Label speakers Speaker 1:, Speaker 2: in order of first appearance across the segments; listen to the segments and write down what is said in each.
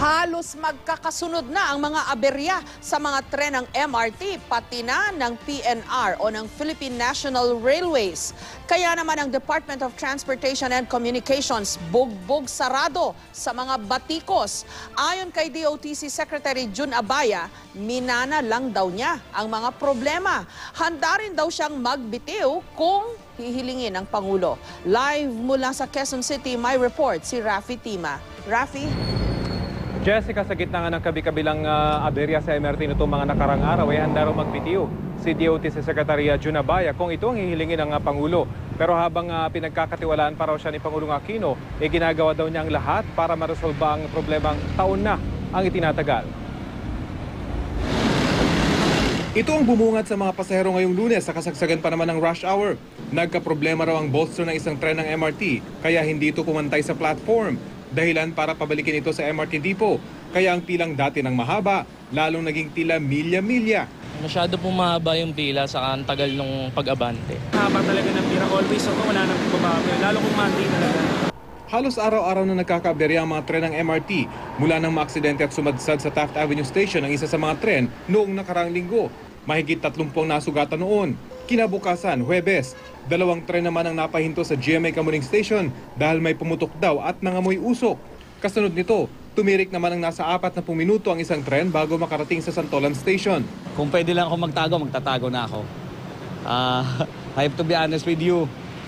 Speaker 1: Halos magkakasunod na ang mga aberya sa mga tren ng MRT pati na ng PNR o ng Philippine National Railways. Kaya naman ang Department of Transportation and Communications bugbog sarado sa mga batikos. Ayon kay DOTC Secretary Jun Abaya, minana lang daw niya ang mga problema. Handa rin daw siyang magbitiw kung hihilingin ng Pangulo. Live mula sa Quezon City, may report si Rafi Tima. Rafi?
Speaker 2: Jessica, sa gitna nga ng kabi-kabilang aberya sa MRT nito mga nakarang araw, ay handa raw magbitiw si DOTC Secretary Jun Abaya kung ito ang hihilingin ng Pangulo. Pero habang pinagkakatiwalaan pa raw siya ni Pangulong Aquino, ginagawa daw niya ang lahat para maresolba ang problemang taon na ang itinatagal. Ito ang bumungad sa mga pasahero ngayong Lunes sa kasagsagan pa naman ng rush hour. Nagkaproblema raw ang bolster ng isang tren ng MRT kaya hindi ito pumantay sa platform. Dahilan para pabalikin ito sa MRT depot. Kaya ang pilang dati ng mahaba, lalong naging tila milya-milya.
Speaker 3: Masyado po mahaba yung pila sa ang tagal nung pag-abante.
Speaker 4: Haba talaga ng pila. Always ako, wala nang bumabawi. Lalo kung Monday talaga.
Speaker 2: Halos araw-araw na nagkakaberya ang mga tren ng MRT mula nang maaksidente at sumadsad sa Taft Avenue Station ang isa sa mga tren noong nakaraang linggo. Mahigit 30 nasugatan noon. Kinabukasan, Huwebes, 2 tren naman ang napahinto sa GMA Kamuning Station dahil may pumutok daw at nangamoy usok. Kasunod nito, tumirik naman ang nasa 40 minuto ang isang tren bago makarating sa Santolan Station.
Speaker 5: Kung pwede lang ako magtago, magtatago na ako. I have to be honest with you.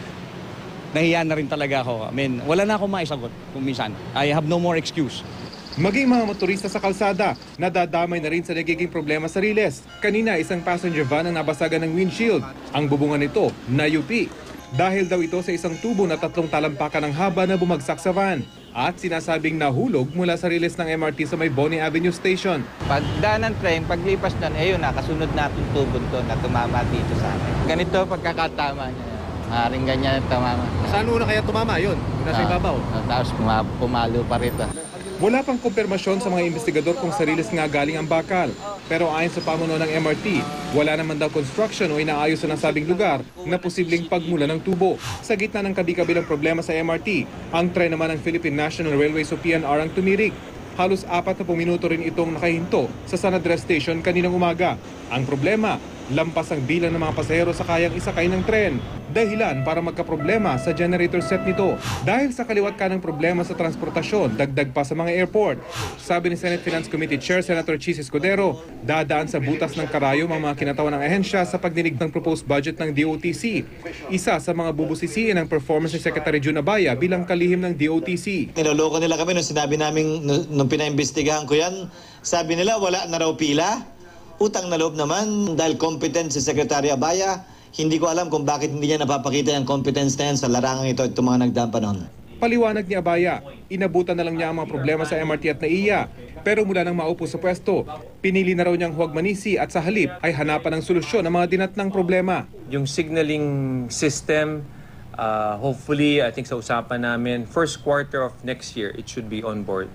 Speaker 5: Nahiya na rin talaga ako. I mean, wala na akong maisagot kung minsan. I have no more excuse.
Speaker 2: Maging mga motorista sa kalsada, nadadamay na rin sa nagiging problema sa riles. Kanina, isang passenger van ang nabasagan ng windshield. Ang bubungan nito, nayupi. Dahil daw ito sa isang tubo na 3 talampakan ng haba na bumagsak sa van. At sinasabing nahulog mula sa riles ng MRT sa may Bonnie Avenue Station.
Speaker 6: Pagdaan ng train, paglipas doon, ayun, nakasunod natin tubod to na tumama dito sa akin. Ganito pagkakatama niya. Maaaring ganyan tumama.
Speaker 2: Saan una kaya tumama? Yun, nasa ibabaw.
Speaker 6: Tapos pumalo pa rito.
Speaker 2: Wala pang kumpirmasyon sa mga investigador kung sa riles nga galing ang bakal. Pero ayon sa pamuno ng MRT, wala naman daw construction o inaayos sa nasabing lugar na posibleng pagmula ng tubo. Sa gitna ng kabi-kabilang problema sa MRT, ang tren naman ng Philippine National Railways o PNR ang tumirik. Halos 40 minuto rin itong nakahinto sa San Andres Station kaninang umaga. Ang problema, lampas ang bilang ng mga pasahero sa kayang isakay ng tren. Dahilan para magkaproblema sa generator set nito. Dahil sa kaliwat ka ng problema sa transportasyon, dagdag pa sa mga airport. Sabi ni Senate Finance Committee Chair Senator Chis Escudero, dadaan sa butas ng karayom ang mga kinatawan ng ahensya sa pagdinig ng proposed budget ng DOTC. Isa sa mga bubusisiin ng performance ni Secretary Jun Abaya bilang kalihim ng DOTC.
Speaker 7: Niloloko nila kami nung sinabi namin, nung pinaimbestigahan ko yan, sabi nila wala na raw pila. Utang na loob naman dahil competent si Secretary Abaya. Hindi ko alam kung bakit hindi niya napapakita yung competence na yan sa larangang ito itong mga nagdaang panahon.
Speaker 2: Paliwanag ni Abaya, inabutan na lang niya ang mga problema sa MRT at NAIA. Pero mula nang maupo sa pwesto, pinili na raw niyang huwag manisi at sa halip ay hanapan ng solusyon ng mga dinatnang problema.
Speaker 8: Yung signaling system, hopefully, I think sa usapan namin, first quarter of next year, it should be on board.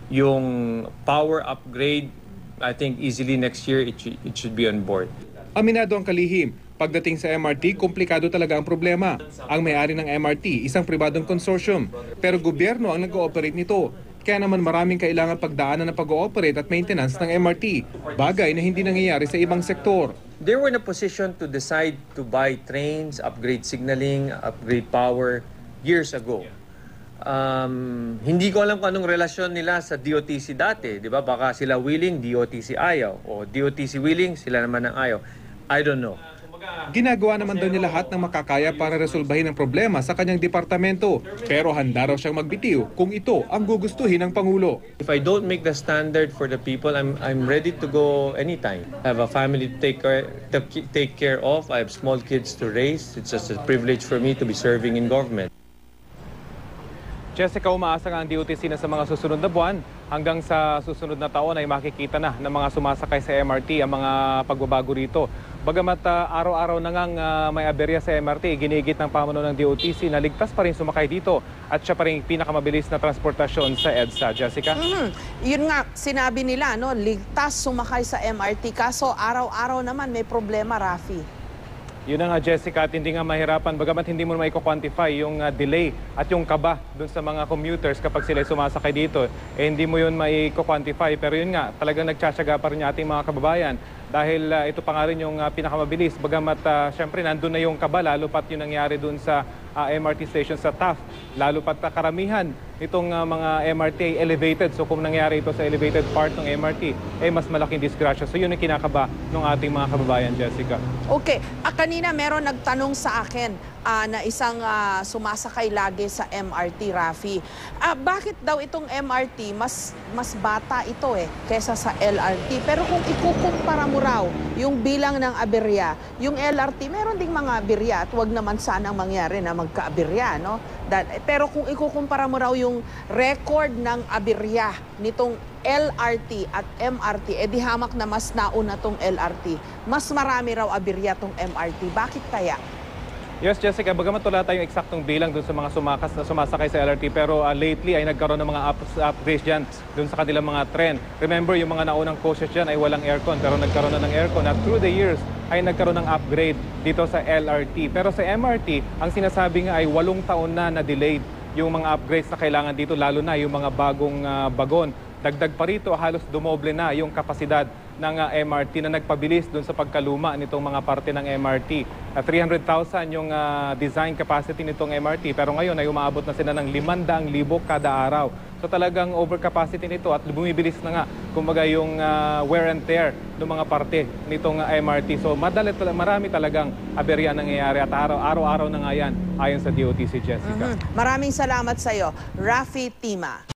Speaker 8: Yung power upgrade, I think easily next year, it should be on board.
Speaker 2: Aminado ang kalihim, pagdating sa MRT, komplikado talaga ang problema. Ang may-ari ng MRT, isang pribadong consortium, pero gobyerno ang nag-ooperate nito. Kaya naman maraming kailangan pagdaanan ng pag-ooperate at maintenance ng MRT, bagay na hindi nangyayari sa ibang sektor.
Speaker 8: They were in a position to decide to buy trains, upgrade signaling, upgrade power years ago. Hindi ko alam kung anong relasyon nila sa DOTC dati, di ba? Baka sila willing, DOTC ayaw. O DOTC willing, sila naman ang ayaw. I don't know.
Speaker 2: Ginagawa naman daw niya lahat ng makakaya para resolbahin ang problema sa kanyang departamento. Pero handa raw siyang magbitiw kung ito ang gugustuhin ng Pangulo.
Speaker 8: If I don't make the standard for the people, I'm ready to go anytime. I have a family to take care of. I have small kids to raise. It's just a privilege for me to be serving in government.
Speaker 2: Jessica, umaasa nga ang DOTC na sa mga susunod na buwan hanggang sa susunod na taon ay makikita na ng mga sumasakay sa MRT ang mga pagbabago rito. Bagamat araw-araw na ngang may aberya sa MRT, ginigit ng pamuno ng DOTC na ligtas pa rin sumakay dito at siya pa rin pinakamabilis na transportasyon sa EDSA. Jessica?
Speaker 1: Yun nga, sinabi nila, no, ligtas sumakay sa MRT. Kaso araw-araw naman may problema, Rafi.
Speaker 4: Yun na nga, Jessica, at hindi nga mahirapan. Bagamat hindi mo maiko-quantify yung delay at yung kaba dun sa mga commuters kapag sila sumasakay dito, hindi mo yun maiko-quantify. Pero yun nga, talagang nagtsatsaga pa rin yung ating mga kababayan. Dahil ito pa nga rin yung pinakamabilis. Bagamat syempre nandun na yung kaba, lalo pat yung nangyari dun sa MRT station sa Taft. Lalo pat karamihan itong mga MRT ay elevated. So kung nangyari ito sa elevated part ng MRT, mas malaking disgrasya. So yun yung kinakaba ng ating mga kababayan, Jessica.
Speaker 1: Okay. Kanina meron nagtanong sa akin na isang sumasakay lagi sa MRT, Rafi. Bakit daw itong MRT mas bata ito kesa sa LRT? Pero kung ikukumpara mo raw yung bilang ng aberya, yung LRT meron ding mga aberya at wag naman sanang mangyari na magka-aberya, no? Pero kung ikukumpara mo raw yung record ng aberya nitong LRT at MRT, di hamak na mas nauna tong LRT. Mas marami raw aberya tong MRT. Bakit kaya?
Speaker 4: Yes, Jessica, bagamat wala tayong eksaktong bilang dun sa mga sumasakay sa LRT, pero lately ay nagkaroon ng mga upgrades dyan dun sa kanilang mga tren. Remember, yung mga naunang coaches dyan ay walang aircon, pero nagkaroon na ng aircon. At through the years ay nagkaroon ng upgrade dito sa LRT. Pero sa MRT, ang sinasabi nga ay 8 taon na delayed yung mga upgrades na kailangan dito, lalo na yung mga bagong bagon. Dagdag pa rito, halos dumoble na yung kapasidad ng MRT na nagpabilis doon sa pagkaluma nitong mga parte ng MRT. 300,000 yung design capacity nitong MRT, pero ngayon ay umaabot na sila ng 500,000 kada araw. So talagang overcapacity nito at bumibilis na nga kumbaga yung wear and tear ng mga parte nitong MRT. So marami talagang aberya nangyayari at araw-araw na nga yan ayon sa DOTC, Jessica.
Speaker 1: Maraming salamat sa iyo, Rafi Tima.